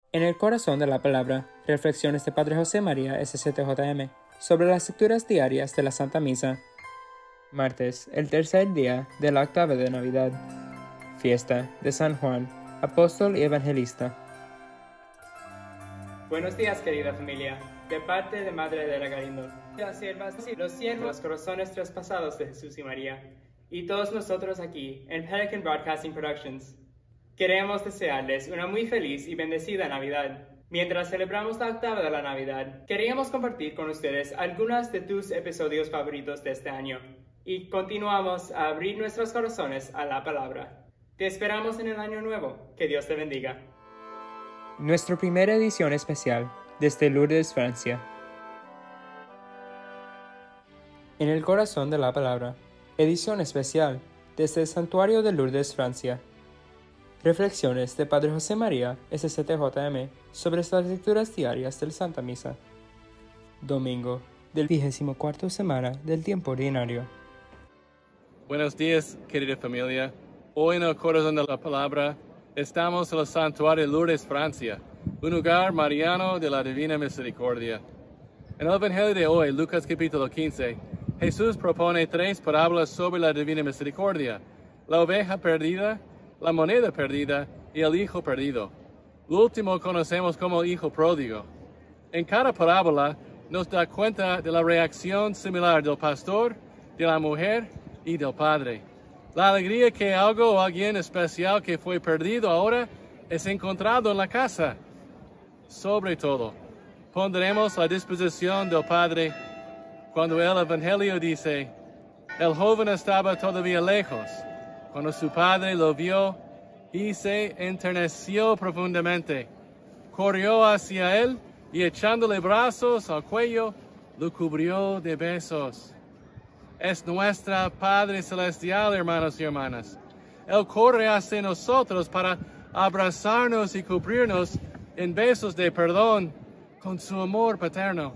En el corazón de la palabra, reflexiones de Padre José María, SCTJM, sobre las lecturas diarias de la Santa Misa. Martes, el tercer día de la octava de Navidad. Fiesta de San Juan, apóstol y evangelista. Buenos días, querida familia. De parte de Madre de la Galindo, las siervas y los siervos, los corazones traspasados de Jesús y María, y todos nosotros aquí en Pelican Broadcasting Productions. Queremos desearles una muy feliz y bendecida Navidad. Mientras celebramos la octava de la Navidad, queríamos compartir con ustedes algunos de tus episodios favoritos de este año y continuamos a abrir nuestros corazones a la palabra. Te esperamos en el año nuevo. Que Dios te bendiga. Nuestra primera edición especial desde Lourdes, Francia. En el corazón de la palabra, edición especial desde el Santuario de Lourdes, Francia. Reflexiones de Padre José María, SCTJM, sobre las lecturas diarias del Santa Misa. Domingo del 24ª semana del tiempo ordinario. Buenos días, querida familia. Hoy en el corazón de la palabra estamos en el Santuario de Lourdes, Francia, un lugar mariano de la Divina Misericordia. En el Evangelio de hoy, Lucas capítulo 15, Jesús propone 3 parábolas sobre la Divina Misericordia: la oveja perdida, la moneda perdida y el hijo perdido. Lo último conocemos como el hijo pródigo. En cada parábola nos da cuenta de la reacción similar del pastor, de la mujer y del padre. La alegría que algo o alguien especial que fue perdido ahora es encontrado en la casa. Sobre todo, pondremos a disposición del Padre cuando el Evangelio dice: el joven estaba todavía lejos cuando su padre lo vio y se enterneció profundamente. Corrió hacia él y echándole brazos al cuello, lo cubrió de besos. Es nuestro Padre Celestial, hermanos y hermanas. Él corre hacia nosotros para abrazarnos y cubrirnos en besos de perdón con su amor paterno.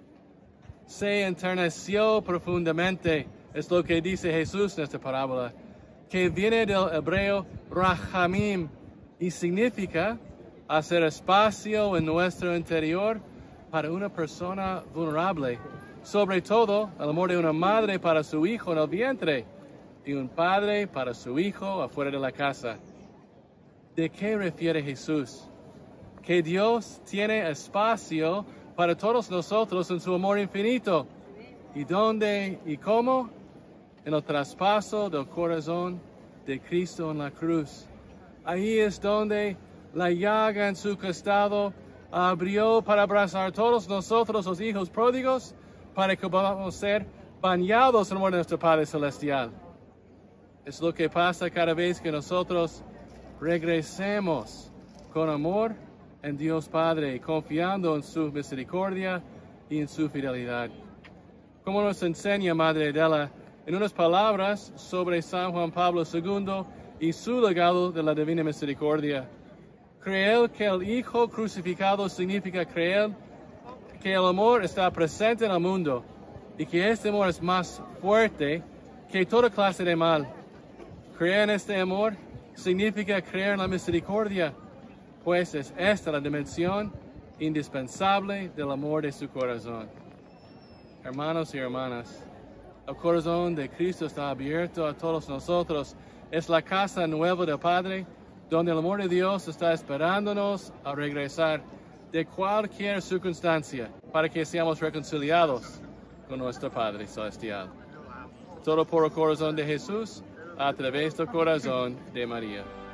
Se enterneció profundamente, es lo que dice Jesús en esta parábola, que viene del hebreo rachamim y significa hacer espacio en nuestro interior para una persona vulnerable. Sobre todo, el amor de una madre para su hijo en el vientre y un padre para su hijo afuera de la casa. ¿De qué refiere Jesús? Que Dios tiene espacio para todos nosotros en su amor infinito. ¿Y dónde y cómo? En el traspaso del corazón de Cristo en la cruz. Ahí es donde la llaga en su costado abrió para abrazar a todos nosotros, los hijos pródigos, para que podamos ser bañados en el amor de nuestro Padre Celestial. Es lo que pasa cada vez que nosotros regresemos con amor en Dios Padre, confiando en su misericordia y en su fidelidad. Como nos enseña Madre Adela en unas palabras sobre San Juan Pablo II y su legado de la Divina Misericordia: creer que el Hijo crucificado significa creer que el amor está presente en el mundo y que este amor es más fuerte que toda clase de mal. Creer en este amor significa creer en la misericordia, pues es esta la dimensión indispensable del amor de su corazón. Hermanos y hermanas, el corazón de Cristo está abierto a todos nosotros. Es la casa nueva del Padre, donde el amor de Dios está esperándonos a regresar de cualquier circunstancia, para que seamos reconciliados con nuestro Padre Celestial. Todo por el corazón de Jesús, a través del corazón de María.